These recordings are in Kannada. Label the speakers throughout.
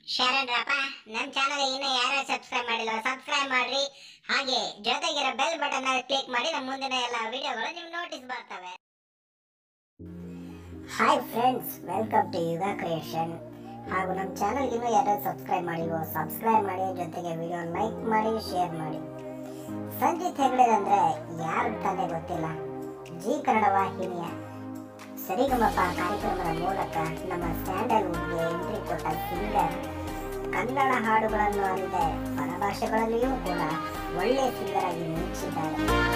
Speaker 1: ಶರಣರಪ್ಪ, ನಮ್ಮ ಚಾನಲ್ ಇನ್ನೂ ಯಾರು ಸಬ್ಸ್ಕ್ರೈಬ್ ಮಾಡಿಲ್ಲ ಸಬ್ಸ್ಕ್ರೈಬ್ ಮಾಡ್ರಿ. ಹಾಗೆ ಜೊತೆಗಿರೋ ಬೆಲ್ ಬಟನ್ ಕ್ಲಿಕ್ ಮಾಡಿ ನಮ್ಮ ಮುಂದಿನ ಎಲ್ಲ ವಿಡಿಯೋಗಳು ನಿಮ್ಗೆ ನೋಟಿಸ್ ಬರ್ತವೆ. Hi friends, welcome to Yuga creation. ಹಾಗೂ ನಮ್ಮ ಚಾನಲ್ ಇನ್ನೂ ಯಾರು ಸಬ್ಸ್ಕ್ರೈಬ್ ಮಾಡಿಲ್ವೋ ಸಬ್ಸ್ಕ್ರೈಬ್ ಮಾಡಿ, ಜೊತೆಗೆ ವಿಡಿಯೋ ಲೈಕ್ ಮಾಡಿ, ಶೇರ್ ಮಾಡಿ. ಸಂಜಿತ್ ಹೆಗ್ಡೆ ಅಂದ್ರೆ ಯಾರು ತಾನೇ ಗೊತ್ತಿಲ್ಲ. ಜಿ ಕನ್ನಡ ವಾಹಿನಿಯ ಸರಿಗಮಪ ಕಾರ್ಯಕ್ರಮದ ಮೂಲಕ ನಮ್ಮ ಸ್ಯಾಂಡಲ್ವುಡ್ಗೆ ಎಂಟ್ರಿ ಕೊಟ್ಟ ಸಿಂಗರ್. ಕನ್ನಡ ಹಾಡುಗಳನ್ನು ಅಲ್ಲದೆ ಪರಭಾಷೆಗಳಲ್ಲಿಯೂ ಕೂಡ ಒಳ್ಳೆಯ ಸಿಂಗರ್ ಆಗಿ ಮಿಂಚಿದ್ದಾರೆ.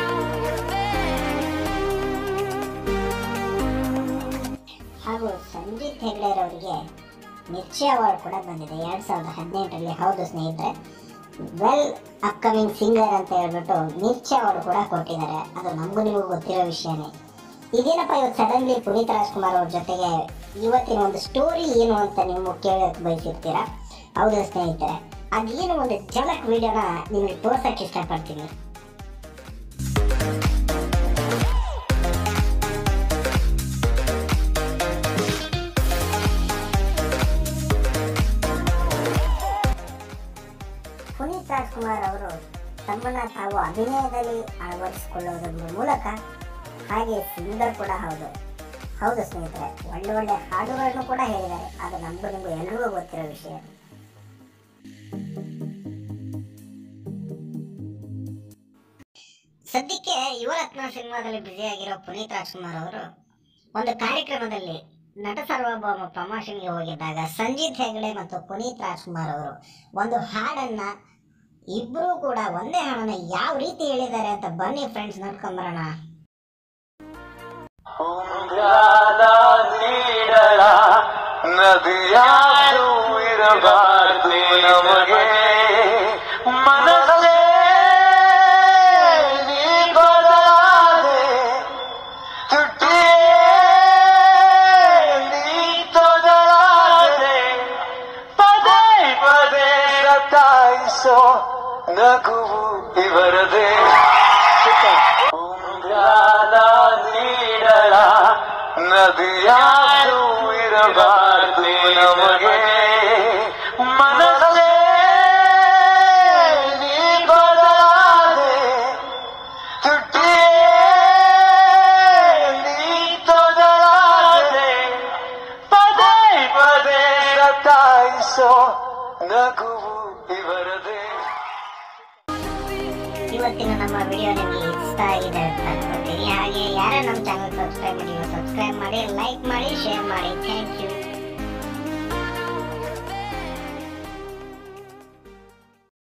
Speaker 1: ಹಾಗೂ ಸಂಜಿತ್ ಹೆಗ್ಡೆರವರಿಗೆ ಮಿರ್ಚಿ ಅವಾರ್ಡ್ ಕೂಡ ಬಂದಿದೆ 2018ರಲ್ಲಿ. ಹೌದು ಸ್ನೇಹಿತರೆ, ವೆಲ್ ಅಪ್ಕಮಿಂಗ್ ಸಿಂಗರ್ ಅಂತ ಹೇಳ್ಬಿಟ್ಟು ಮಿರ್ಚಿ ಅವಾರ್ಡ್ ಕೂಡ ಕೊಟ್ಟಿದ್ದಾರೆ. ಅದು ನಮಗೂ ನಿಮಗೂ ಗೊತ್ತಿರೋ ವಿಷಯನೇ. ಇದೇನಪ್ಪ ಇವತ್ತು ಸಡನ್ಲಿ ಪುನೀತ್ ರಾಜ್ಕುಮಾರ್ ಅವ್ರ ಜೊತೆಗೆ ಇವತ್ತಿನ ಒಂದು ಸ್ಟೋರಿ ಏನು ಅಂತ ನೀವು ಕೇಳಕ್ಕೆ ಬಯಸಿರ್ತೀರಾ. ಹೌದು ಸ್ನೇಹಿತರೆ, ಅದೇನು ಒಂದು ಝಲಕ್ ವಿಡಿಯೋನ ನಿಮಗೆ ತೋರ್ಸಕ್ಕೆ ಇಷ್ಟಪಡ್ತೀನಿ. ಪುನೀತ್ ರಾಜ್ಕುಮಾರ್ ಅವರು ತಮ್ಮನ್ನ ತಾವು ಅಭಿನಯದಲ್ಲಿ ಅಳವಡಿಸಿಕೊಳ್ಳುವುದರ ಮೂಲಕ ಹಾಗೆ ಸಿಂಗರ್ ಕೂಡ ಹೌದು. ಹೌದು ಸ್ನೇಹಿತರೆ, ಒಳ್ಳೆ ಒಳ್ಳೆ ಹಾಡುಗಳನ್ನು ಕೂಡ ಹೇಳಿದ್ದಾರೆ. ಅದು ನಮಗೂ ನಿಮಗೂ ಎಲ್ರಿಗೂ ಗೊತ್ತಿರೋ ವಿಷಯ. ಸದ್ಯಕ್ಕೆ ಯುವರತ್ನ ಸಿನಿಮಾದಲ್ಲಿ ಬ್ಯುಸಿಯಾಗಿರೋ ಪುನೀತ್ ರಾಜ್ಕುಮಾರ್ ಅವರು ಒಂದು ಕಾರ್ಯಕ್ರಮದಲ್ಲಿ ನಟ ಸಾರ್ವಭೌಮ ಪ್ರಮೋಷನ್ಗೆ ಹೋಗಿದ್ದಾಗ ಸಂಜಿತ್ ಹೆಗ್ಡೆ ಮತ್ತು ಪುನೀತ್ ರಾಜ್ಕುಮಾರ್ ಅವರು ಒಂದು ಹಾಡನ್ನ ಇಬ್ಬರೂ ಕೂಡ ಒಂದೇ ಹಾಡನ್ನ ಯಾವ ರೀತಿ ಹೇಳಿದ್ದಾರೆ ಅಂತ ಬನ್ನಿ ಫ್ರೆಂಡ್ಸ್ ನೋಡ್ಕೊಂಬರೋಣ.
Speaker 2: ನದಿಯಾರು ಇರಬಾರ್ದು ನಮಗೆ ಮನಸ್ಸೇ ನೀ ಬದಲಾದೆ ತುಟ್ಟಿಯೇ ನೀ ತೊದಲಾದೆ ಪದೇ ಪದೇ ಸತಾಯಿಸೋ ನಗುವು ಇವರದೇ ಉಂಗ್ರಾದ ನೀಡಳ ನದಿಯಾರು ಇರಬಾರ್ದು ನಮಗೆ ಮನಸ್ಸೇ ನೀ ಬದಲಾದೆ ತುಟ್ಟಿಯೇ ನೀ ತೊದಲಾದೆ ಪದೇ ಪದೇ ಸತಾಯಿಸೋ ನಗುವು ಇವರದೇ.
Speaker 1: ಇವತ್ತಿನ ನಮ್ಮ ವಿಡಿಯೋ ನಿಮಗೆ ಇಷ್ಟ ಆಗಿದೆ ಅಂತ ಅನ್ಕೋತೀನಿ. ಹಾಗೆ ಯಾರು ನಮ್ಮ ಚಾನಲ್ ಸಬ್ಸ್ಕ್ರೈಬ್ ಮಾಡಿ, ಲೈಕ್ ಮಾಡಿ, ಶೇರ್ ಮಾಡಿ. Thank you.